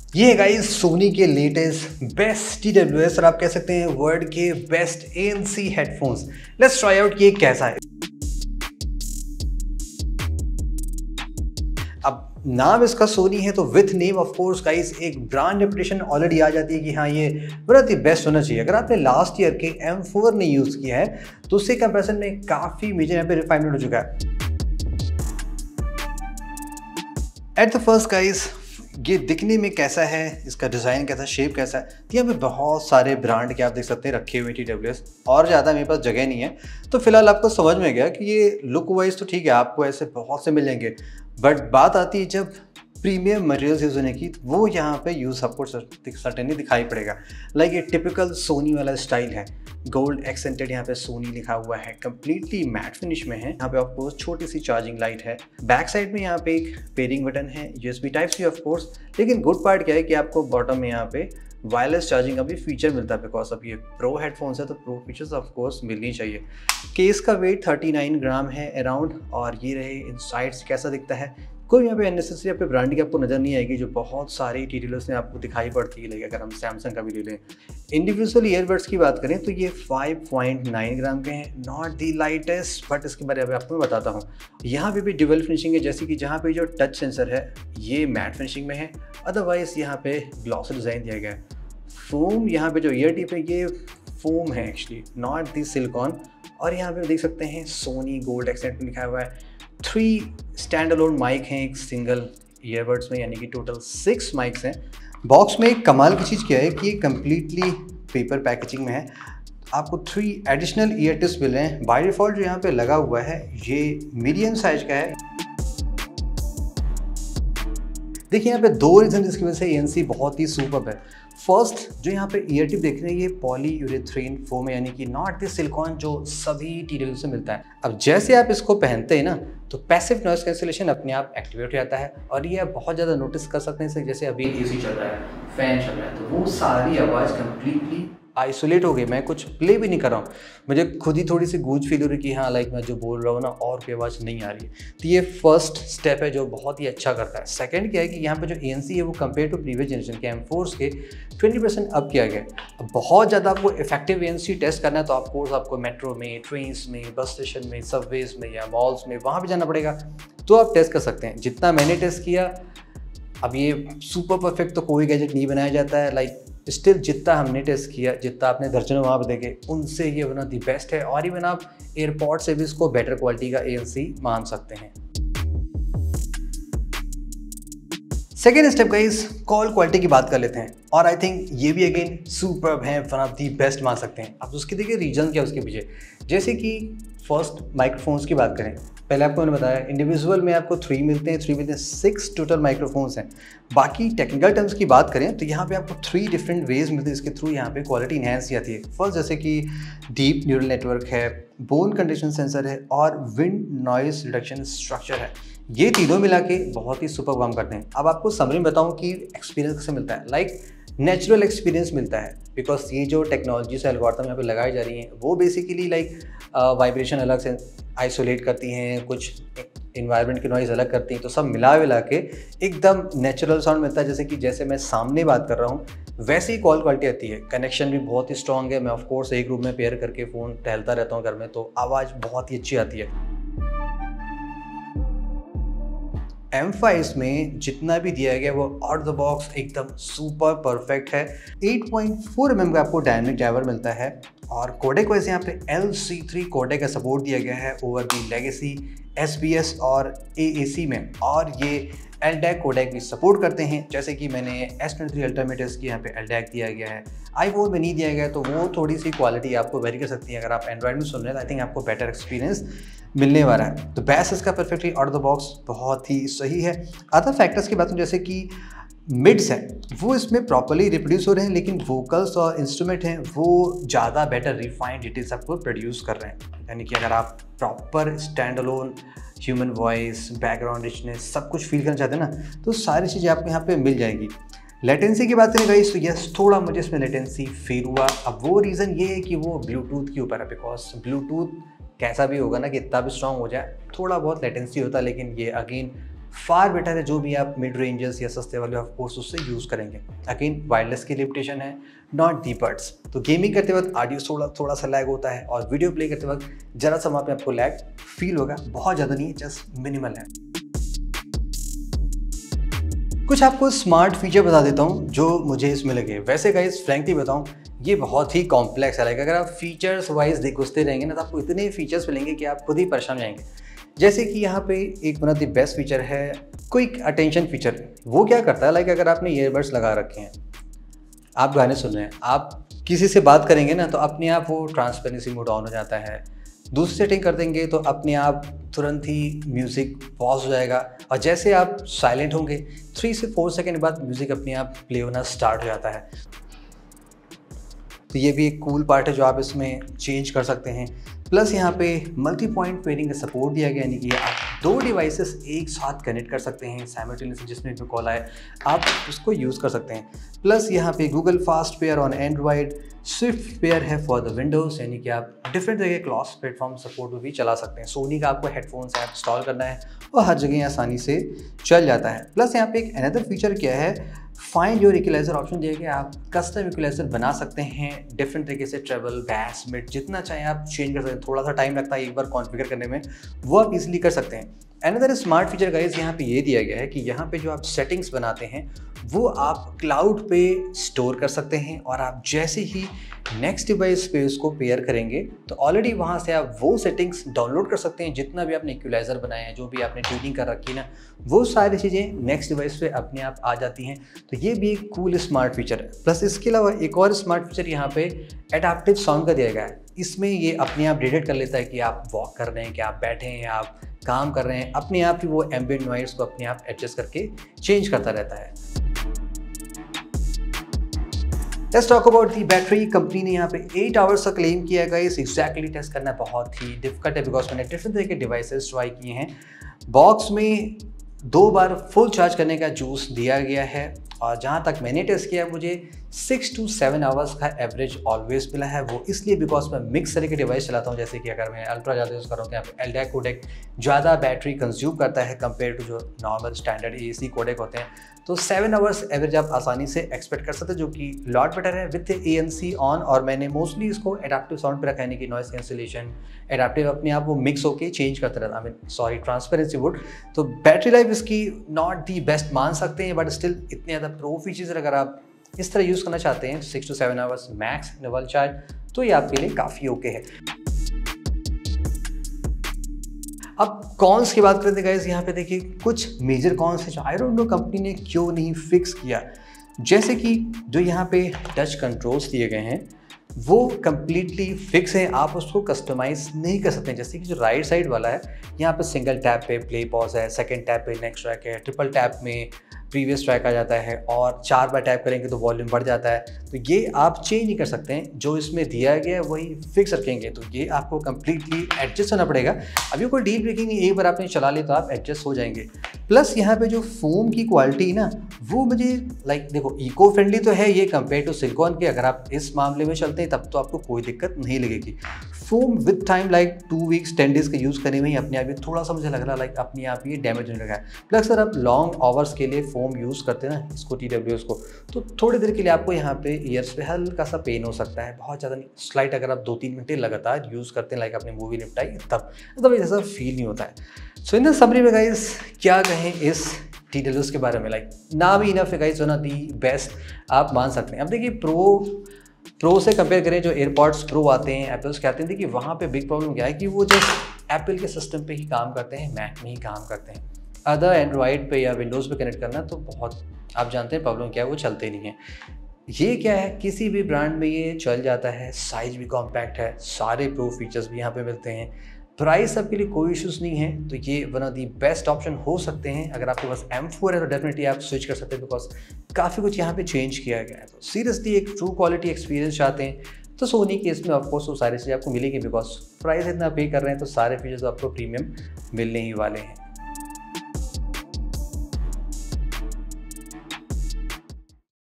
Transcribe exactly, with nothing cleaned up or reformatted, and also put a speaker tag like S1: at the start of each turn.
S1: ये guys Sony के latest best T W S और आप कह सकते हैं वर्ल्ड के best A N C headphones. Let's try out कि ये कैसा है। अब नाम इसका सोनी है तो with name of course guys एक ब्रांड रेपुटेशन ऑलरेडी आ जाती है कि हाँ ये बहुत ही बेस्ट होना चाहिए। अगर आपने लास्ट ईयर के एम फोर ने यूज़ किया है तो उससे कंपैरिजन में काफ़ी मेजर यहाँ पे रिफाइनमेंट हो चुका है। एट द फर्स्ट गाइस ये दिखने में कैसा है, इसका डिज़ाइन कैसा, शेप कैसा है, तो यहाँ पे बहुत सारे ब्रांड के आप देख सकते हैं रखे हुए टी डब्ल्यू एस और ज़्यादा मेरे पास जगह नहीं है तो फिलहाल आपको समझ में गया कि ये लुक वाइज तो ठीक है, आपको ऐसे बहुत से मिल जाएंगे, बट बात आती है जब प्रीमियम मटेरियल्स यूज़ होने की, वो यहाँ पे यूज़ आपको सर्टेनली दिखाई पड़ेगा। लाइक ये टिपिकल सोनी वाला स्टाइल है, गोल्ड एक्सेंटेड यहाँ पे सोनी लिखा हुआ है, कंप्लीटली मैट फिनिश में है। यहाँ पे ऑफ कोर्स छोटी सी चार्जिंग लाइट है, बैक साइड में यहाँ पे एक पेयरिंग बटन है, USB type C of course. लेकिन गुड पार्ट क्या है कि आपको बॉटम में यहाँ पे वायरलेस चार्जिंग का भी फीचर मिलता है, बिकॉज अब ये प्रो हेडफोन्स है तो प्रो फीचर्स ऑफ कोर्स मिलनी चाहिए। केस का वेट उनतालीस ग्राम है अराउंड, और ये रहे इनसाइड कैसा दिखता है। कोई यहाँ पे अननेसेसरी यहाँ पे ब्रांडिंग आपको नज़र नहीं आएगी जो बहुत सारे टी डब्ल्यूएस में आपको दिखाई पड़ती है। लाइक अगर हम सैमसंग का भी ले लें, इंडिविजुअल ईयरबड्स की बात करें तो ये पाँच पॉइंट नौ ग्राम के हैं, नॉट दी लाइटेस्ट, बट इसके बारे में आपको मैं बताता हूँ। यहाँ पे भी ड्यूअल फिनिशिंग है, जैसे कि जहाँ पे जो टच सेंसर है ये मैट फिनिशिंग में है, अदरवाइज यहाँ पे ग्लॉसी डिज़ाइन दिया गया है। फोम यहाँ पे जो ईयर टिप है ये फोम है एक्चुअली, नॉट दी सिलिकॉन। और यहाँ पे देख सकते हैं सोनी गोल्ड एक्सेंट लिखा हुआ है। थ्री स्टैंड अलोन माइक हैं एक सिंगल ईयरबड्स में, यानी कि टोटल सिक्स माइक्स हैं। बॉक्स में एक कमाल की चीज़ क्या है कि ये कम्प्लीटली पेपर पैकेजिंग में है। आपको थ्री एडिशनल ईयर टिप्स मिल रहे हैं। बाय डिफ़ॉल्ट जो यहाँ पे लगा हुआ है ये मीडियम साइज का है। देखिए यहाँ पे दो रीज़न जिसकी वजह से ए एन सी बहुत ही सुपर्ब है। फर्स्ट जो यहाँ पे ईयर टिप देख रहे हैं ये पॉली यूरेथ्रीन फोम है, यानी कि नॉट द सिलिकॉन जो सभी टी डब्ल्यू से मिलता है। अब जैसे आप इसको पहनते हैं ना तो पैसिव नॉइस कैंसिलेशन अपने आप एक्टिवेट हो जाता है, और ये आप बहुत ज़्यादा नोटिस कर सकते हैं। जैसे अभी एसी चल रहा है, फैन चल रहा है, तो वो सारी आवाज़ कंप्लीटली आइसोलेट हो गई। मैं कुछ प्ले भी नहीं कर रहा हूँ, मुझे खुद ही थोड़ी सी गूंज फील हो रही कि हाँ लाइक मैं जो बोल रहा हूँ ना और कोई आवाज़ नहीं आ रही है। तो ये फर्स्ट स्टेप है जो बहुत ही अच्छा करता है। सेकंड क्या है कि यहाँ पे जो ए एन सी है वो कंपेयर टू प्रीवियस जनरेशन के एम फोर्स के ट्वेंटी परसेंट अप किया गया है। बहुत ज़्यादा आपको effective A N C test करना है तो ऑफकोर्स आपको मेट्रो में, ट्रेन्स में, बस स्टेशन में, सबवेज में या मॉल्स में वहाँ पर जाना पड़ेगा, तो आप टेस्ट कर सकते हैं। जितना मैंने टेस्ट किया, अब ये सुपर परफेक्ट तो कोई गैजेट नहीं बनाया जाता है, लाइक स्टिल जितना हमने टेस्ट किया, जितना आपने दर्जनों वहाँ पर देखे, उनसे ये वन ऑफ द बेस्ट है। और इवन आप एयरपॉड से भी इसको बेटर क्वालिटी का ए एन सी मान सकते हैं। Second step guys call quality की बात कर लेते हैं, और आई थिंक ये भी अगेन सुपर्ब है, वन ऑफ दी बेस्ट मान सकते हैं। अब उसके देखिए रीजन क्या उसके पीछे। जैसे कि फर्स्ट माइक्रोफोन्स की बात करें, पहले आपको मैंने बताया इंडिविजुअल में आपको थ्री मिलते हैं, थ्री मिलते हैं, सिक्स टोटल माइक्रोफोन्स हैं। बाकी टेक्निकल टर्म्स की बात करें तो यहाँ पे आपको थ्री डिफरेंट वेज मिलते हैं, इसके थ्रू यहाँ पे क्वालिटी इनहेंस जाती है। फर्स्ट जैसे कि डीप न्यूरल नेटवर्क है, बोन कंडीशन सेंसर है, और विंड नॉइस रिडक्शन स्ट्रक्चर है। ये तीनों मिला के बहुत ही सुपर काम करते हैं। अब आपको समरी में बताऊँ कि एक्सपीरियंस कैसे मिलता है। लाइक नेचुरल एक्सपीरियंस मिलता है, बिकॉज ये जो टेक्नोलॉजी से एल्गोरिथम यहाँ पे लगाई जा रही हैं वो बेसिकली लाइक वाइब्रेशन अलग से आइसोलेट करती हैं, कुछ इन्वायरमेंट की नॉइज़ अलग करती हैं, तो सब मिला मिला के एकदम नेचुरल साउंड मिलता है। जैसे कि जैसे मैं सामने बात कर रहा हूँ वैसे ही कॉल क्वालिटी आती है। कनेक्शन भी बहुत ही स्ट्रॉन्ग है। मैं ऑफ कोर्स एक रूम में पेयर करके फ़ोन टहलता रहता हूँ घर में, तो आवाज़ बहुत ही अच्छी आती है। एम फाइव में जितना भी दिया गया वो आउट द बॉक्स एकदम सुपर परफेक्ट है। Eight point four M M का आपको डायनेमिक ड्राइवर मिलता है, और कोडेक वैसे यहाँ पे एल सी थ्री कोडेक का सपोर्ट दिया गया है over the legacy, S B S और ए ए सी में, और ये L D A C codec भी सपोर्ट करते हैं। जैसे कि मैंने एस ट्वेंटी थ्री अल्ट्रा में टेस्ट किया, यहाँ पे एल डी ए सी दिया गया है, आई फोर में नहीं दिया गया, तो वो थोड़ी सी क्वालिटी आपको वेरी कर सकती है। अगर आप एंड्रॉइड में सुन रहे हैं तो आई थिंक आपको बेटर एक्सपीरियंस मिलने वाला है। तो बेस इसका परफेक्टली आउट द बॉक्स बहुत ही सही है। अदर फैक्टर्स की बात करूँ जैसे कि मिड्स हैं वो इसमें प्रॉपर्ली रिप्रोड्यूस हो रहे हैं, लेकिन वोकल्स और इंस्ट्रूमेंट हैं वो ज़्यादा बेटर रिफाइंड डिटेल्स आपको प्रोड्यूस कर रहे हैं। यानी कि अगर आप proper stand alone human voice, background richness सब कुछ फील करना चाहते हैं ना, तो सारी चीज़ें आपको यहाँ पे मिल जाएगी। लेटेंसी की बात करें गाइस तो यस थोड़ा मुझे इसमें लेटेंसी फील हुआ। अब वो रीज़न ये है कि वो ब्लूटूथ के ऊपर है, बिकॉज ब्लूटूथ कैसा भी होगा ना कि इतना भी स्ट्रॉन्ग हो जाए थोड़ा बहुत लेटेंसी होता है, लेकिन ये अगेन फार बेटर है जो भी आप मिड रेंजर्स या सस्ते वाले ऑफ कोर्स उससे यूज़ करेंगे। अगेन वायरलेस की लिमिटेशन है, नॉट दी बड्स। तो गेमिंग करते वक्त ऑडियो थोड़ा थोड़ा सा लैग होता है और वीडियो प्ले करते वक्त ज़रा सा वहाँ पे आपको लैग फील होगा, बहुत ज़्यादा नहीं, जस्ट मिनिमल है। कुछ आपको स्मार्ट फीचर बता देता हूँ जो मुझे इसमें लगे। वैसे गाइस फ्रैंकली बताऊँ ये बहुत ही कॉम्प्लेक्स है, लाइक अगर आप फीचर्स वाइज घुसते रहेंगे ना तो आपको इतने फीचर्स मिलेंगे कि आप खुद ही परेशान हो जाएंगे। जैसे कि यहाँ पे एक one of the best feature है क्विक अटेंशन फीचर। वो क्या करता है, लाइक अगर आपने ईयरबड्स लगा रखे हैं, आप गाने सुन रहे हैं, आप किसी से बात करेंगे ना तो अपने आप वो ट्रांसपेरेंसी मोड ऑन हो जाता है। दूसरी सेटिंग कर देंगे तो अपने आप तुरंत ही म्यूज़िक पॉज हो जाएगा और जैसे आप साइलेंट होंगे थ्री से फोर सेकेंड बाद म्यूज़िक अपने आप प्ले होना स्टार्ट हो जाता है। तो ये भी एक कूल पार्ट है जो आप इसमें चेंज कर सकते हैं। प्लस यहाँ पे मल्टी पॉइंट पेयरिंग का सपोर्ट दिया गया, यानी कि आप दो डिवाइसेस एक साथ कनेक्ट कर सकते हैं साइमल्टेनियसली, जिसमें भी कॉल आए आप उसको यूज़ कर सकते हैं। प्लस यहाँ पे Google fast pair on Android, swift pair है फॉर द विंडोज़, यानी कि आप डिफरेंट जगह क्लॉस प्लेटफॉर्म सपोर्ट में भी चला सकते हैं। सोनी का आपको हेडफोन्स ऐप इंस्टॉल करना है और हर जगह आसानी से चल जाता है। प्लस यहाँ पे एक अनदर फीचर क्या है, फाइंड योर इक्वलाइजर ऑप्शन दिया गया, आप कस्टम इक्वलाइजर बना सकते हैं डिफरेंट तरीके से, ट्रेवल, बैस, मिड, जितना चाहे आप चेंज कर सकते हैं। थोड़ा सा टाइम लगता है एक बार कॉन्फ़िगर करने में, वो आप इजीली कर सकते हैं। अनदर स्मार्ट फीचर गाइस यहाँ पे ये दिया गया है कि यहाँ पे जो आप सेटिंग्स बनाते हैं वो आप क्लाउड पे स्टोर कर सकते हैं और आप जैसे ही नेक्स्ट डिवाइस पे उसको पेयर करेंगे तो ऑलरेडी वहाँ से आप वो सेटिंग्स डाउनलोड कर सकते हैं। जितना भी आपने इक्वलाइजर बनाया है, जो भी आपने ट्यूनिंग कर रखी है ना, वो सारी चीज़ें नेक्स्ट डिवाइस पे अपने आप आ जाती हैं। तो ये भी एक कूल स्मार्ट फीचर है। प्लस इसके अलावा एक और स्मार्ट फीचर यहाँ पे एडाप्टिव साउंड का दिया गया है। इसमें ये अपने आप डिटेक्ट कर लेता है कि आप वॉक कर रहे हैं, कि आप बैठे हैं, आप काम कर रहे हैं, अपने आप ही वो एम्बिएंट नॉइज़ को अपने आप एडजस्ट करके चेंज करता रहता है। Let's talk about the battery. Company ने यहाँ पे एट आवर्स का क्लेम किया है गाइस। एग्जैक्टली टेस्ट करना बहुत ही डिफिकल्ट है बिकॉज मैंने डिफरेंट तरह के डिवाइसेस ट्राई किए हैं। बॉक्स में दो बार फुल चार्ज करने का जूस दिया गया है और जहाँ तक मैंने टेस्ट किया मुझे सिक्स टू सेवन आवर्स का एवरेज ऑलवेज मिला है। वो इसलिए बिकॉज मैं मिक्स तरह के डिवाइस चलाता हूँ, जैसे कि अगर मैं अल्ट्रा ज़्यादा यूज़ कर रहा हूँ तो यहाँ पे एलडीआई कोडेक ज़्यादा बैटरी कंज्यूम करता है कंपेयर टू जो नॉर्मल स्टैंडर्ड एसी कोडेक होते हैं। तो सेवन आवर्स एवरेज आप आसानी से एक्सपेक्ट कर सकते हैं, जो कि लॉट बेटर है with A N C on. और मैंने मोस्टली इसको एडाप्टिव साउंड पर रखा है कि नॉइस कैंसिलेशन एडाप्टिव अपने आप वो मिक्स होकर चेंज करता रहता है, I mean sorry transparency would. तो बैटरी लाइफ इसकी नॉट दी बेस्ट मान सकते हैं, बट स्टिल इतने ज़्यादा प्रो फीचर्स अगर आप इस तरह यूज़ करना चाहते हैं six to seven hours max double charge, तो ये आपके लिए काफ़ी ओके है। अब कॉन्स की बात करते गाइस, यहाँ पे देखिए कुछ मेजर कॉन्स हैं जो आई डोंट नो कंपनी ने क्यों नहीं फिक्स किया। जैसे कि जो यहाँ पे टच कंट्रोल्स दिए गए हैं वो कम्प्लीटली फिक्स है, आप उसको कस्टमाइज़ नहीं कर सकते। जैसे कि जो राइट साइड वाला है यहाँ पे सिंगल टैप पे प्ले पॉज है, सेकंड टैप पे नेक्स्ट ट्रैक है, ट्रिपल टैप में प्रीवियस ट्रैक आ जाता है और चार बार टैप करेंगे तो वॉल्यूम बढ़ जाता है। तो ये आप चेंज नहीं कर सकते हैं, जो इसमें दिया गया है वही फिक्स रखेंगे। तो ये आपको कम्प्लीटली एडजस्ट करना पड़ेगा। अभी कोई डील ब्रेकिंग नहीं, एक बार आपने चला लिया तो आप एडजस्ट हो जाएंगे। प्लस यहाँ पे जो फोम की क्वालिटी ना वो मुझे लाइक देखो इको फ्रेंडली तो है ये कंपेयर टू सिलिकॉन के। अगर आप इस मामले में चलते हैं तब तो आपको कोई दिक्कत नहीं लगेगी। Foam with time like two weeks ten days का यूज़ करने में ही अपने आप ही थोड़ा सा मुझे लग रहा है लाइक अपने आप ही डैमेज होने लगा है। प्लस अगर आप लॉन्ग आवर्स के लिए फोम यूज़ करते हैं ना इसको टी डब्ल्यू एस को, तो थोड़ी देर के लिए आपको यहाँ पे ईयर्स पे हल्का सा पेन हो सकता है, बहुत ज़्यादा नहीं, स्लाइट। अगर आप दो तीन घंटे लगातार यूज़ करते हैं लाइक आपने मूवी निपटाई तब तब ऐसा फील नहीं होता है। सो इन समरी में गाइस क्या कहें इस टी डब्ल्यू एस के बारे में, लाइक नाम ही इनफ है guys, one of the best आप मान सकते हैं। अब देखिए प्रो प्रो से कंपेयर करें जो एयरपॉड्स प्रो आते हैं एप्पल्स के आते हैं, देखिए वहाँ पे बिग प्रॉब्लम क्या है कि वो जस्ट एप्पल के सिस्टम पे ही काम करते हैं, मैक में ही काम करते हैं। अदर एंड्रॉयड पे या विंडोज़ पे कनेक्ट करना तो बहुत आप जानते हैं प्रॉब्लम क्या है, वो चलते नहीं है। ये क्या है किसी भी ब्रांड में ये चल जाता है, साइज भी कॉम्पैक्ट है, सारे प्रो फीचर्स भी यहाँ पे मिलते हैं, प्राइस सबके लिए कोई इशूज़ नहीं है। तो ये one of the best option हो सकते हैं। अगर आपके पास एम फोर है तो डेफिनेटली आप स्विच कर सकते हैं बिकॉज काफ़ी कुछ यहाँ पे चेंज किया गया है। तो सीरियसली एक ट्रू क्वालिटी एक्सपीरियंस चाहते हैं तो सोनी के इसमें ऑफकोर्स वो सारी चीज़ें आपको मिलेगी बिकॉज प्राइस इतना पे कर रहे हैं तो सारे फीचर्स आपको प्रीमियम मिलने ही वाले हैं।